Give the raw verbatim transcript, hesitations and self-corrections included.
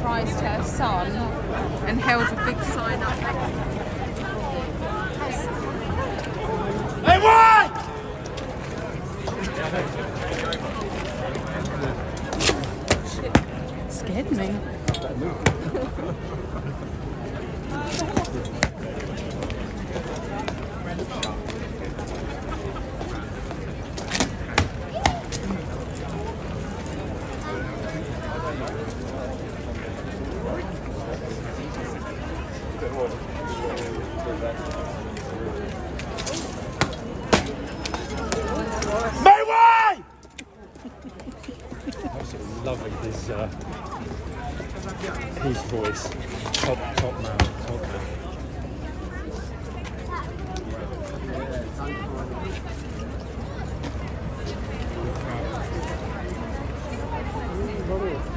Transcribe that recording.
surprised her son and held a big sign up. Hey, what? Shit, scared me. Absolutely loving his uh, his voice. Top top man. Top man.